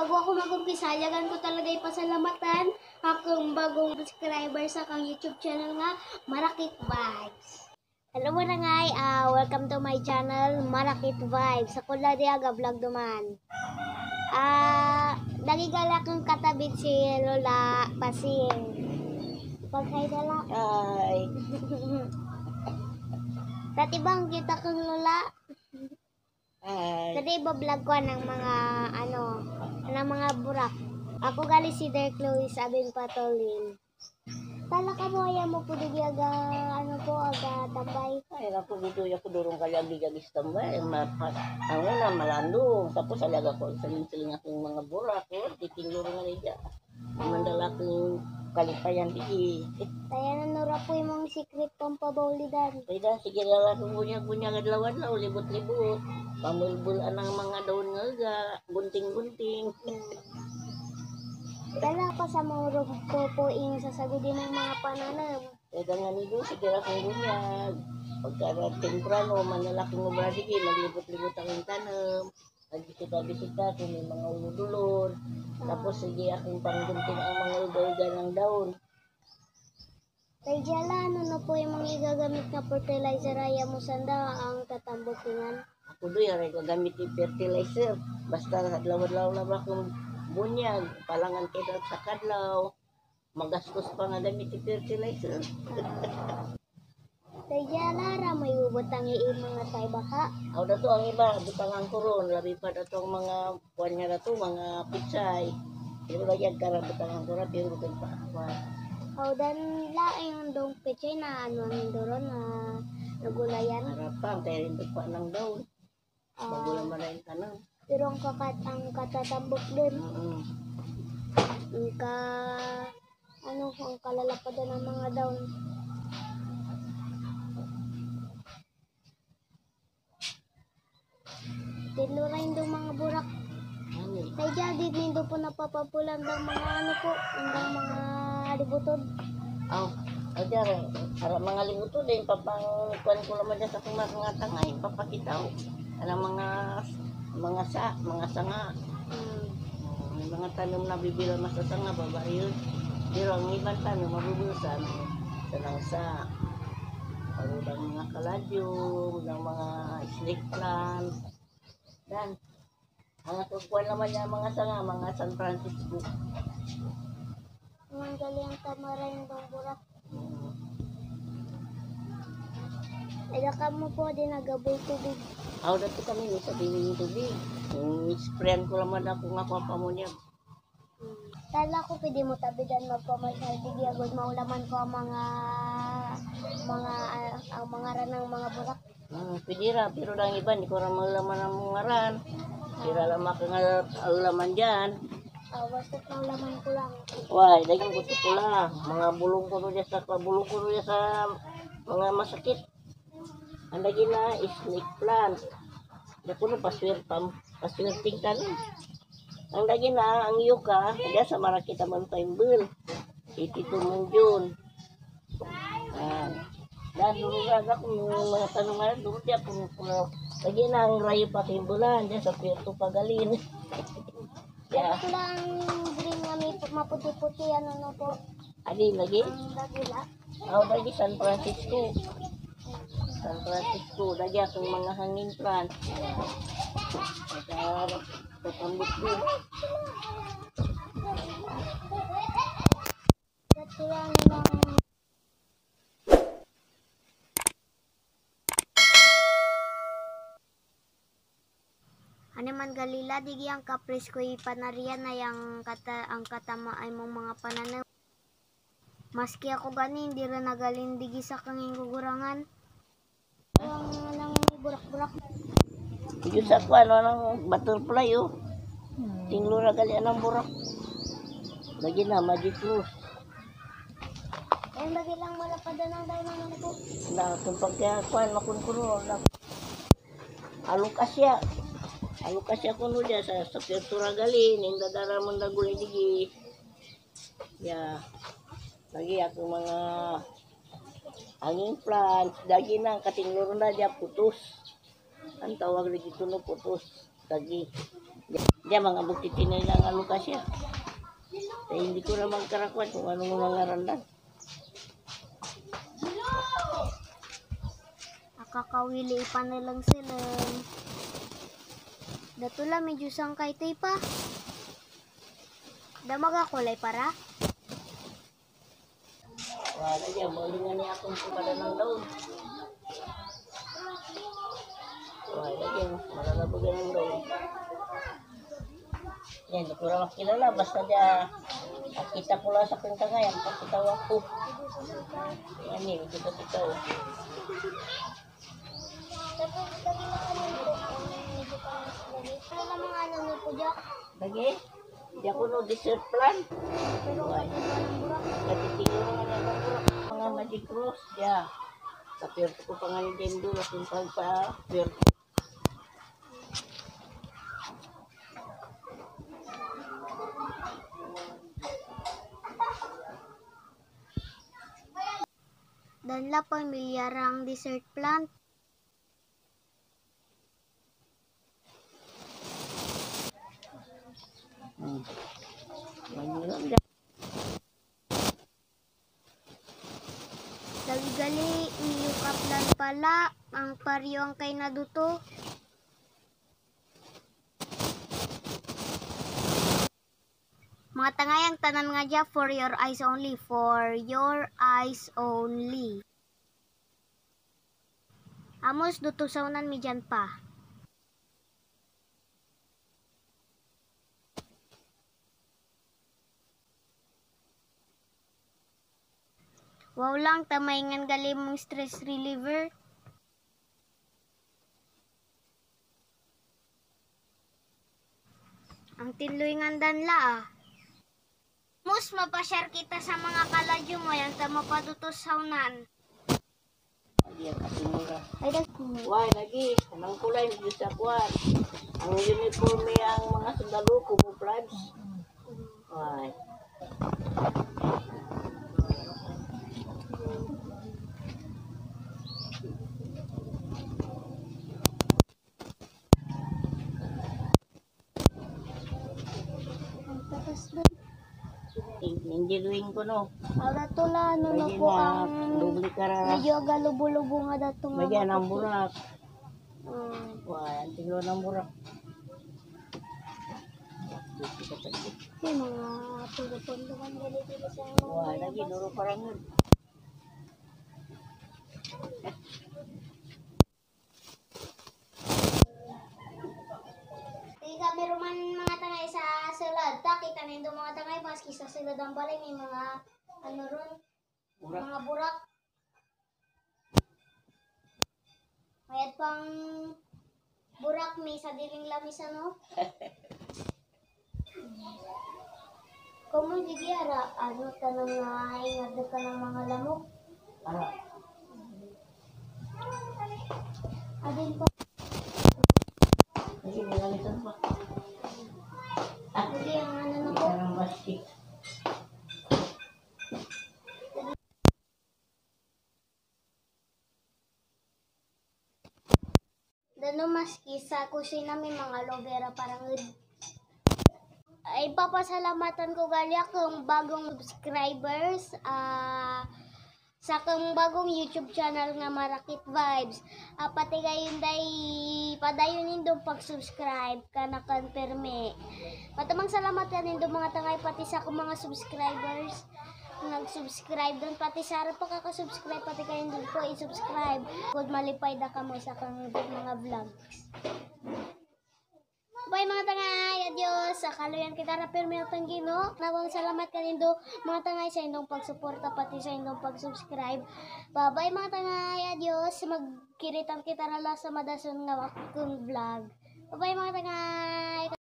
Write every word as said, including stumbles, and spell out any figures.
bago ako mag-umpisa, yagan ko talaga ipasalamatan akong bagong subscriber sa kang YouTube channel nga, Marakit Vibes. Hello mga ngay, uh, welcome to my channel, Marakit Vibes. Ako lang diaga vlog duman. Ah, uh, nagigala kong katabit si Lola Pasing. Pagkay dala. Ay. Dati bang kita kong Lola? Ay. Tadi iba-vlog ko ng mga ano, ng mga burak. Ako gali si Derek Louis Abing Patolin. Tala ka mo aya mo pud aga ano po aga tambay. Ay ako dito ako durong kali ang gigagis tambay. Mapat. Ang una malandong tapos alaga ko saling-saling akong mga burak ko titingluro nga niya. Mandala kong kalipayan di. Kaya nanura po imong secret pampabaulidan. Kaya sige lala kung bunya-bunya kadlawan na ulibot-libot. Pamulbulan ang mga daon nga gunting-gunting. Hmm. Dala pa sa mga po po ing sasagudin ng mga pananam. Kaya nga nito sige akong bunyag. Pagka temprano manalaking obra sige maglibot-libot ang tanam. Nagbisita-bisita kung may mga uludulon. Tapos sige akong panggunting ang mga ulga ng daon. Kay jala ano na po yung mga igagamit na fertilizer ay mo sanda ang tatambukingan. Ako doy aray gagamit yung fertilizer. Basta adlaw-adlaw lang akong bunyag, palangan kita sa kadlaw. Magastos pa nga gamit yung fertilizer. Kay jala ra may ubotang i mga tay baka. Aw dato ang iba butangan koron labi pa dato ang mga kuan nga dato mga pitsay. Pero lagyan kara butangan koron pero kay pa. Aw dan laing dong pechay na ano ang doron na nagulayan. Harapan kay rin pa ng daon. Uh, Magula man rin tanong. Pero ang kakat ang katatambok din. Mm. Ang ka ano ang kalalapadan ng mga daon. Tinurain daw mga burak. Ano? Kay jadi nindo po napapapulan ng mga ano po, ng mga libutod. Aw, ajar ara mga libuto din papang kuan ko naman sa akong mga tangay papakitaw. Ana mga mga sa, mga sanga. Hmm. May mga tanom na bibila mas sa sanga babae. Pero ang ibang tanom mabubulsan sa langsa. Parudang mga kaladyong, ng mga snake plant. Dan, ang atugkuan naman niya mga sanga, mga San Francisco. Ang galing kamarain daw burak. Ila ka mo po din nagaboy tubig. Aw dato kami ni sa bining tubig. Yung sprayan ko naman ako nga pa pamunya. Hmm. Tala ko pwede mo tabidan magpamasyal di agad maulaman ko ang mga mga uh, ang mga ranang mga burak. Hmm, pwede ra, pero lang iba, hindi ko ra malaman ang mga ran. Sira lang makangalaman dyan. Uh, basta ang laman ko lang. Why, dagang gusto ko lang. Mga bulong ko niya sa bulong ko niya sa mga masakit. Ang lagi na snake plant. Dako no paswer pam paswerting tanon. Ang lagi na ang yuka, kaya sa Marakit man paimbul. Itito mong June. Ah. Dan dulu raga kung mga tanungan dulu dia kung lagi na ang rayo pa timbulan dia sa Puerto Pagalin. Ya. Ito lang green nga may maputi-puti ano no po. Adi lagi? Ang dagila. Aw lagi San Francisco. San Francisco lagi akong mga hangin plant. Sa patambut din. Ito lang lang Ano man galila digi ang kapres ko ipanarian na yang kata ang katama ay mong mga pananaw. Maski ako gani hindi ra nagalin digi sa kanging gugurangan. Ang nang burak-burak. Iyo sa ko ano nang butterfly oh. Tinglo ra gali anang burak. Lagi na magic rose. Ay lagi lang wala pa daw ng diamond ko. Na kung pagkakuan makunkuno na alukasya. Alukasya ko no dia sa sa Puerto Ragalin, yung dadara mo na gulay digi. Ya. Lagi ako mga hanging plants, dagi na katingluro na dia putus. Ang tawag dito no putus, dagi. Diyan mga buktitin na ilang ano ka siya. Kaya hindi ko na magkarakuan kung ano mo nangarandan. Akakawili pa na lang sila. Datula medyo sangkay tay pa. Damag kulay para. Wala dyan, malingan niya akong pukada ng daon. Wala dyan, malalabagan ng daon. Yan, hindi ko na makilala. Basta dyan, nakita ko lang sa aking tangayan. Pagkitawa ko. Yan eh, medyo pagkitaw. Tapos lagi na kami po ang medyo pa lagi. Pero namang ano niyo po dyan. Lagi, di ako no dessert plan. Pero Why? kasi pa ng burak. Natitingin na nga naman ko. Mga magic rose, dyan. Sa piyerto ko pa nga ni Dendo, laking pagpa piyerto. Danla pamilyarang dessert plant. Hmm. Manilang dyan. Gali-gali, niyukaplan pala. Ang paryo ang kay naduto. Mga tangayang tanan nga dya, for your eyes only. For your eyes only. Amos dutusawnan mi dyan pa. Wow lang, tamayngan gali mong stress reliever. Ang tinluingan danla ah. Mus, mapashare kita sa mga kaladyo mo, yan ta mapadutos saunan. Diyan, kasimura. Ay, dag. Why, lagi, anong kulay dito sa kuwan? Ang uniforme ang mga sundalo, camouflage. Why? Ang takas na. Nindiluin ko no. Ang dato la, ano na Bagyan po na, ang dubli ka ra. medyo galubo-lubo nga dato nga. Bagyan ang burak. Hmm. Why, ang tiglo ng burak. Kasi mga tulupon-lupan gali dito sa mga Why, lagi, duro parang yun. Tiga meron man mga tangay sa sulad. Ta, kita nindo mga tangay maski sa sulad ang balay may mga ano ron, Burak. mga burak. Mayat pang burak may sa diling lamis ano. Kung hindi ara, ano ka nang nga ingad ka ng mga lamok. Ano? Adin pa. Lagi, nilalitan pa. Ah, Hindi ang ano na ko. parang basket. Dano maski sa kusina may mga aloe vera parang ay papasalamatan ko gali akong bagong subscribers ah sa akong bagong YouTube channel nga Marakit Vibes. Ah, pati gayon day padayon nindo pag-subscribe kana confirme. Matamang salamat ka nindo mga tangay pati sa akong mga subscribers nag-subscribe doon pati sa harap pa kaka-subscribe pati kayo doon po i-subscribe kung malipay da ka mo sa kang mga vlogs. Bye mga tangay, adios. Sa kaluyan kita ra pirmi ang Ginoo. Nawang salamat kanindo mga tangay sa indong pagsuporta pati sa indong pag-subscribe. Bye bye mga tangay, adios. Magkiritan kita ra la sa madason nga akong vlog. Bye bye mga tangay.